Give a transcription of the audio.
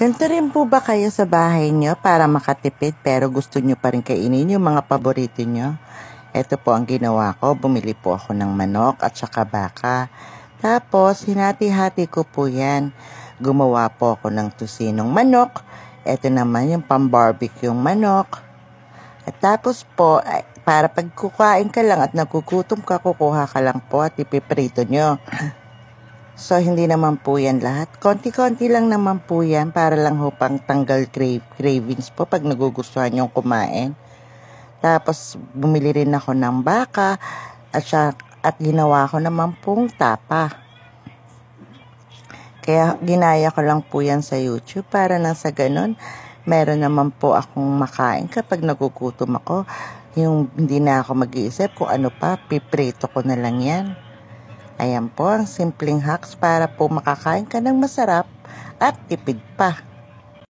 Ganito rin po ba kayo sa bahay nyo para makatipid pero gusto nyo pa rin kainin yung mga paborito nyo? Ito po ang ginawa ko. Bumili po ako ng manok at saka baka. Tapos, hinati-hati ko po yan. Gumawa po ako ng tusinong manok. Ito naman yung pang-barbecue yung manok. At tapos po, para pag kukain ka lang at nagugutom ka, kukuha ka lang po at ipiprito nyo. So, hindi naman po yan lahat. Konti-konti lang naman po yan para lang ho pang tanggal cravings po pag nagugustuhan yung kumain. Tapos, bumili rin ako ng baka at ginawa ko naman pong tapa. Kaya, ginaya ko lang po yan sa YouTube para nang sa ganun, meron naman po akong makain kapag nagugutom ako. Yung hindi na ako mag-iisip kung ano pa, piprito ko na lang yan. Ayan po ang simpleng hacks para po makakain ka ng masarap at tipid pa.